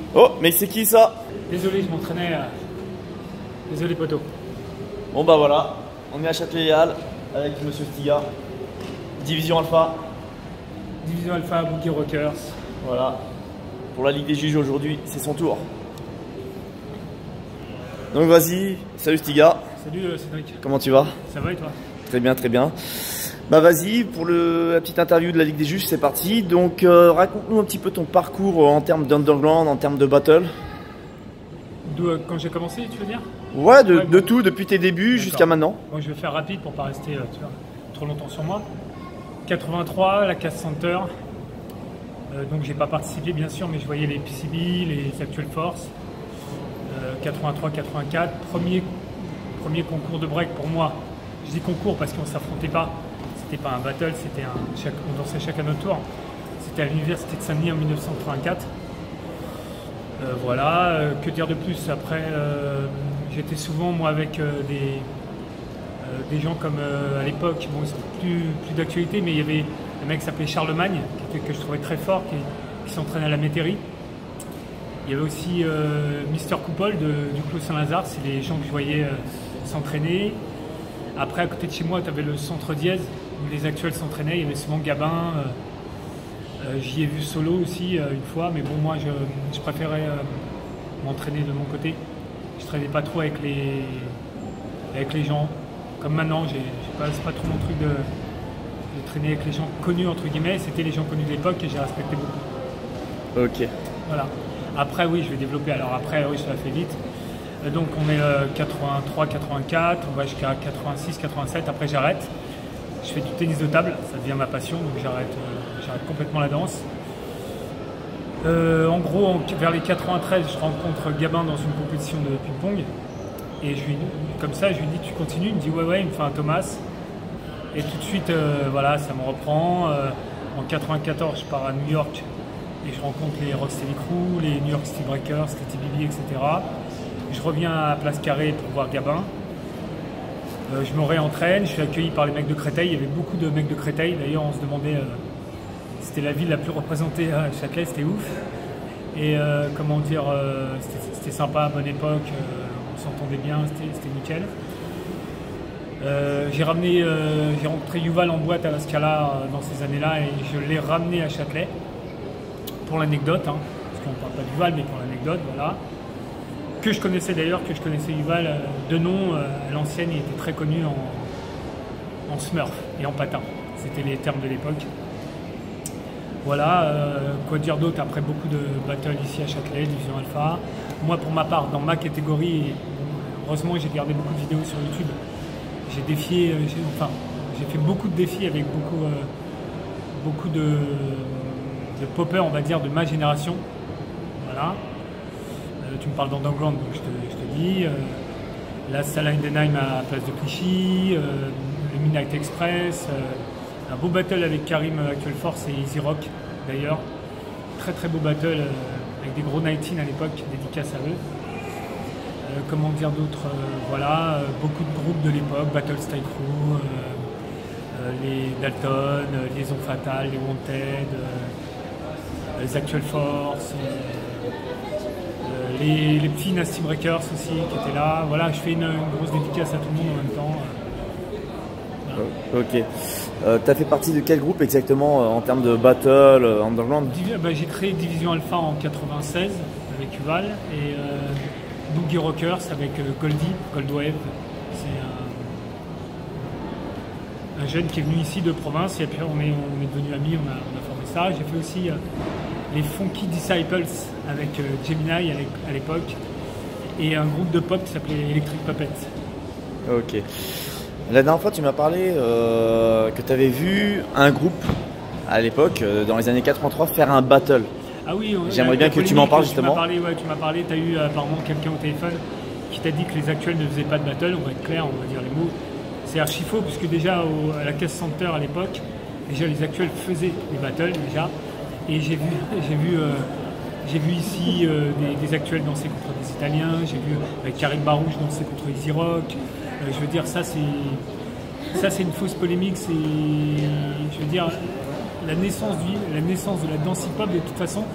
Oh, mais c'est qui ça? Désolé, je m'entraînais. Désolé, poteau. Bon bah voilà, on est à Châtelet-Les-Halles avec Monsieur Stiga. Division Alpha. Division Alpha, Boogie Rockers. Voilà. Pour la Ligue des Juges aujourd'hui, c'est son tour. Donc vas-y, salut Stiga. Salut Cédric. Comment tu vas? Ça va et toi? Très bien, très bien. Bah vas-y, pour la petite interview de la Ligue des Juges, c'est parti. Donc raconte-nous un petit peu ton parcours en termes d'underground, en termes de battle. Quand j'ai commencé, tu veux dire? Ouais, de tout, depuis tes débuts jusqu'à maintenant. Bon, je vais faire rapide pour pas rester tu vois, trop longtemps sur moi. 83, la Casse Center. Donc j'ai pas participé bien sûr, mais je voyais les PCB, les Actual Force. 83-84, premier concours de break pour moi. Je dis concours parce qu'on ne s'affrontait pas. C'était pas un battle, on dansait chacun notre tour. C'était à l'université de Saint-Denis en 1984. Voilà, que dire de plus? Après, j'étais souvent moi avec des gens comme à l'époque, bon, c'est plus d'actualité, mais il y avait un mec qui s'appelait Charlemagne, que je trouvais très fort, qui s'entraînait à la métairie. Il y avait aussi Mister Coupole du Clos Saint-Lazare, c'est les gens que je voyais s'entraîner. Après, à côté de chez moi, tu avais le centre Dièse, où les actuels s'entraînaient. Il y avait souvent Gabin. J'y ai vu solo aussi une fois, mais bon, moi, je préférais m'entraîner de mon côté. Je ne traînais pas trop avec les gens. Comme maintenant, c'est pas trop mon truc de traîner avec les gens connus, entre guillemets. C'était les gens connus de l'époque et j'ai respecté beaucoup. Ok. Voilà. Après, oui, je vais développer. Alors après, oui, ça fait vite. Donc on est 83, 84, on va jusqu'à 86, 87, après j'arrête. Je fais du tennis de table, ça devient ma passion, donc j'arrête complètement la danse. En gros, vers les 93, je rencontre Gabin dans une compétition de ping-pong. Et comme ça, je lui dis, tu continues? Il me dit, ouais, il me fait un Thomas. Et tout de suite, voilà, ça me reprend. En 94, je pars à New York et je rencontre les Rocksteady Crew, les New York City Breakers, les TBB, etc. Je reviens à Place Carrée pour voir Gabin. Je me réentraîne, je suis accueilli par les mecs de Créteil. Il y avait beaucoup de mecs de Créteil. D'ailleurs, on se demandait, c'était la ville la plus représentée à Châtelet, c'était ouf. Et comment dire, c'était sympa, bonne époque, on s'entendait bien, c'était nickel. J'ai rencontré Yuval en boîte à la Scala dans ces années-là et je l'ai ramené à Châtelet. Pour l'anecdote, hein, parce qu'on ne parle pas de Yuval, mais pour l'anecdote, voilà. Que je connaissais d'ailleurs, que je connaissais Yuval de nom, à l'ancienne, il était très connu en smurf et en patin. C'était les termes de l'époque. Voilà, quoi dire d'autre après beaucoup de battles ici à Châtelet, Division Alpha. Moi, pour ma part, dans ma catégorie, heureusement j'ai gardé beaucoup de vidéos sur YouTube. J'ai défié, j'ai fait beaucoup de défis avec beaucoup de poppers, on va dire, de ma génération. Voilà. Tu me parles d'underground, donc je te dis. La salle Heidenheim à Place de Clichy, le Midnight Express, un beau battle avec Karim Actual Force et Easy Rock d'ailleurs. Très très beau battle avec des gros 19 à l'époque, dédicace à eux. Comment dire d'autres, voilà, beaucoup de groupes de l'époque, Battle Style Crew, les Dalton, Liaison Fatale, les Wanted, les Actual Force. Les petits Nasty Breakers aussi qui étaient là. Voilà, je fais une grosse dédicace à tout le monde en même temps. Voilà. Ok. T'as fait partie de quel groupe exactement en termes de battle, underground? J'ai créé Division Alpha en 96 avec Yuval et Boogie Rockers avec Goldwave. C'est un jeune qui est venu ici de province et puis on est devenus amis, on a formé ça. J'ai fait aussi les Funky Disciples avec Gemini à l'époque et un groupe de pop qui s'appelait Electric Puppet. Ok. La dernière fois tu m'as parlé que tu avais vu un groupe à l'époque, dans les années 83, faire un battle. Ah oui, j'aimerais bien que tu m'en parles justement. Tu m'as parlé, tu as eu apparemment quelqu'un au téléphone qui t'a dit que les actuels ne faisaient pas de battle, on va être clair, on va dire les mots. C'est archi faux puisque déjà à la Caisse Center à l'époque, déjà les actuels faisaient des battles déjà. Et j'ai vu ici des actuels danser contre des Italiens, j'ai vu Karim Barouche danser contre Easy Rock. Je veux dire, ça c'est une fausse polémique, c'est, je veux dire, la naissance de la danse hip-hop de toute façon,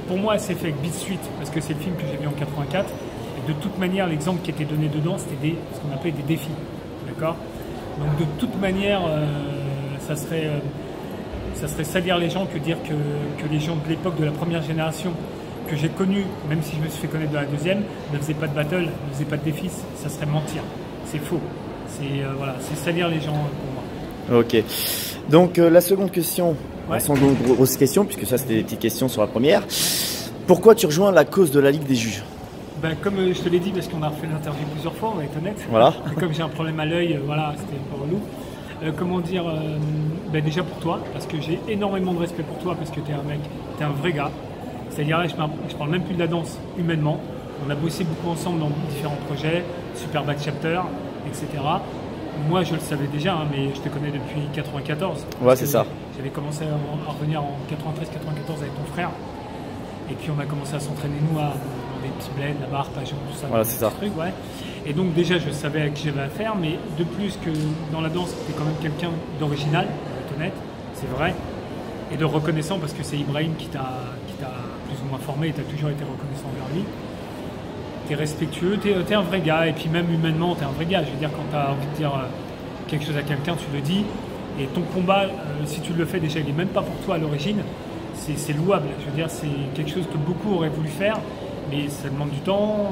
pour moi, c'est fait avec Beat Street, parce que c'est le film que j'ai vu en 84. Et de toute manière, l'exemple qui était donné dedans, c'était ce qu'on appelait des défis. D'accord? Donc de toute manière, ça serait salir les gens que dire que les gens de l'époque de la première génération que j'ai connue, même si je me suis fait connaître dans la deuxième, ne faisaient pas de battle, ne faisaient pas de défis, ça serait mentir. C'est faux. Voilà, c'est salir les gens pour moi. Ok. Donc la seconde question, ouais. La seconde grosse question, puisque ça c'était des petites questions sur la première. Pourquoi tu rejoins la cause de la Ligue des juges? Ben, comme je te l'ai dit, parce qu'on a refait l'interview plusieurs fois, on va être honnête. Voilà. Et comme j'ai un problème à l'œil, voilà, c'était un peu relou. Comment dire, ben déjà pour toi, parce que j'ai énormément de respect pour toi, parce que tu es un mec, tu es un vrai gars. C'est-à-dire là, je parle même plus de la danse humainement. On a bossé beaucoup ensemble dans différents projets, Super Bad Chapter, etc. Moi, je le savais déjà, hein, mais je te connais depuis 94. Ouais, c'est ça. J'avais commencé à revenir en 93-94 avec ton frère. Et puis on a commencé à s'entraîner, nous, dans des petits bleds, la barre, Pajon, tout ça. Voilà, c'est ça. Trucs, ouais. Et donc déjà, je savais à qui j'avais affaire, mais de plus que dans la danse, tu es quand même quelqu'un d'original, pour être honnête, c'est vrai, et de reconnaissant, parce que c'est Ibrahim qui t'a plus ou moins formé, et tu as toujours été reconnaissant envers lui. Tu es respectueux, tu es un vrai gars, et puis même humainement, tu es un vrai gars. Je veux dire, quand tu as envie de dire quelque chose à quelqu'un, tu le dis, et ton combat, si tu le fais déjà, il n'est même pas pour toi à l'origine, c'est louable. Je veux dire, c'est quelque chose que beaucoup auraient voulu faire, mais ça demande du temps.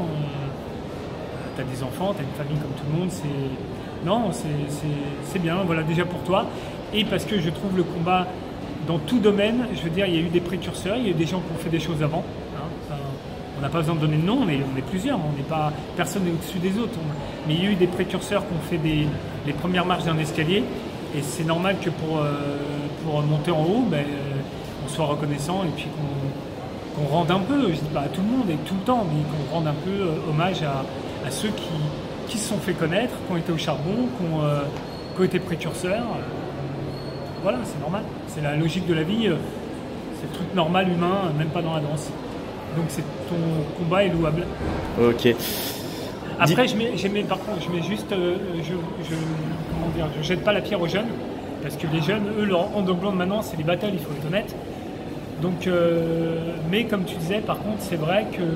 Tu as des enfants, tu as une famille comme tout le monde. Non, c'est bien, voilà, déjà pour toi. Et parce que je trouve le combat dans tout domaine, je veux dire, il y a eu des précurseurs, il y a eu des gens qui ont fait des choses avant. Hein. On n'a pas besoin de donner de nom, on est plusieurs, personne n'est au-dessus des autres. Mais il y a eu des précurseurs qui ont fait les premières marches d'un escalier. Et c'est normal que pour monter en haut, ben, on soit reconnaissant et puis qu'on rende un peu, je dis pas à tout le monde et tout le temps, mais qu'on rende un peu hommage à ceux qui se sont fait connaître, qui ont été au charbon, qui ont été précurseurs. Voilà, c'est normal. C'est la logique de la vie. C'est le truc normal, humain, même pas dans la danse. Donc ton combat est louable. Ok. Après, je mets juste, comment dire, je jette pas la pierre aux jeunes, parce que les jeunes, eux, leur underground maintenant, c'est les battles, il faut être honnête. Donc, mais comme tu disais, par contre, c'est vrai que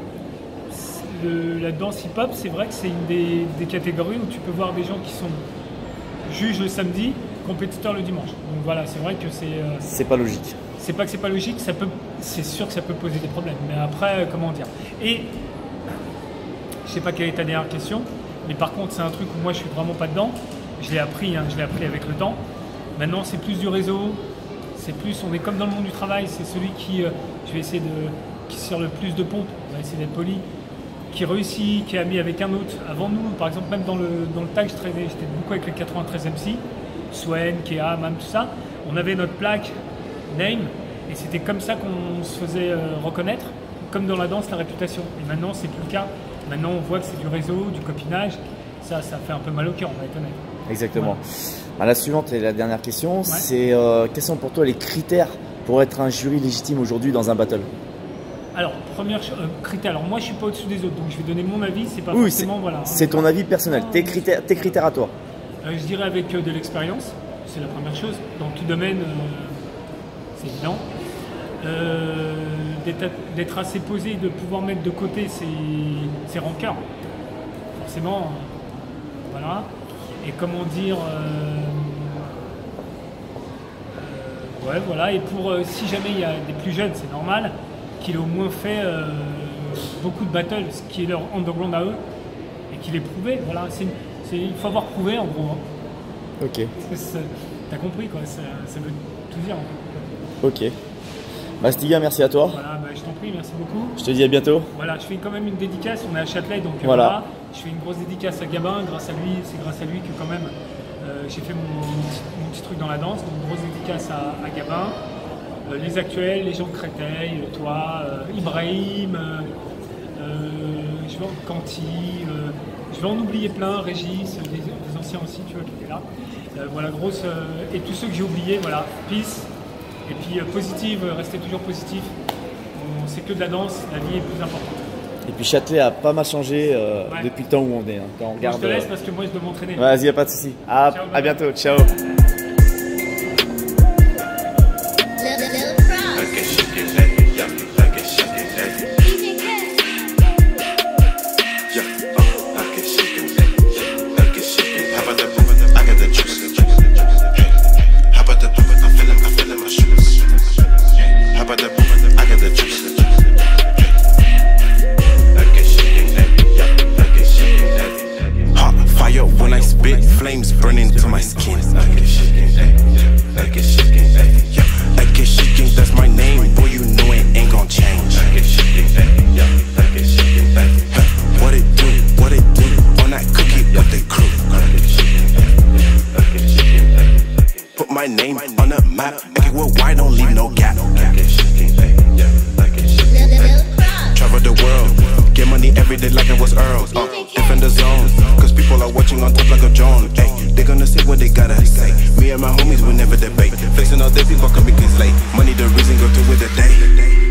la danse hip-hop, c'est vrai que c'est une des catégories où tu peux voir des gens qui sont juges le samedi, compétiteurs le dimanche. Donc voilà, c'est vrai que c'est pas logique. C'est pas que c'est pas logique, c'est sûr que ça peut poser des problèmes. Mais après, comment dire. Et je sais pas quelle est ta dernière question, mais par contre, c'est un truc où moi, je suis vraiment pas dedans. Je l'ai appris, hein, avec le temps. Maintenant, c'est plus du réseau. C'est plus, on est comme dans le monde du travail. C'est celui qui, je vais essayer qui sort le plus de pompes. On va essayer d'être poli. Qui réussit, qui est ami avec un autre. Avant nous, par exemple, même dans le tag, j'étais beaucoup avec les 93 MC, Swen, Kea, Mam, tout ça. On avait notre plaque, name, et c'était comme ça qu'on se faisait reconnaître, comme dans la danse, la réputation. Et maintenant, c'est plus le cas. Maintenant, on voit que c'est du réseau, du copinage. Ça fait un peu mal au cœur, on va être honnête. Exactement. Ouais. Bah, la suivante et la dernière question, c'est quels sont pour toi les critères pour être un jury légitime aujourd'hui dans un battle? Alors, premier critère. Alors, moi, je suis pas au-dessus des autres, donc je vais donner mon avis. C'est pas forcément, voilà. C'est ton avis personnel, tes critères à toi. Je dirais avec de l'expérience, c'est la première chose. Dans tout domaine, c'est évident. D'être assez posé, de pouvoir mettre de côté ses rancœurs. Forcément, voilà. Et comment dire, ouais, voilà. Et pour si jamais il y a des plus jeunes, c'est normal qu'il ait au moins fait beaucoup de battles, ce qui est leur underground à eux, et qu'il ait prouvé. Voilà, il faut avoir prouvé en gros. Hein. Ok. T'as compris quoi, ça veut tout dire. En fait. Ok. Bah Stiga, merci à toi. Voilà, bah, je t'en prie, merci beaucoup. Je te dis à bientôt. Voilà, je fais quand même une dédicace, on est à Châtelet, donc voilà. Je fais une grosse dédicace à Gabin, grâce à lui, c'est grâce à lui que quand même j'ai fait mon petit truc dans la danse, donc grosse dédicace à Gabin. Les actuels, les gens de Créteil, toi, Ibrahim, je vais en Canty, je vais en oublier plein, Régis, des anciens aussi, tu vois, qui étaient là. Voilà, grosse, et tous ceux que j'ai oubliés, voilà, peace. Et puis positive, restez toujours positif. C'est que de la danse, la vie est plus importante. Et puis Châtelet a pas mal changé depuis le temps où on est. Hein. Quand on regarde, je te laisse parce que moi je dois m'entraîner. Vas-y, y a pas de souci. À bientôt, ciao. Like a shit, Me and my homies will never debate. Flexing all day, people come because late. Money the reason, go through with the day.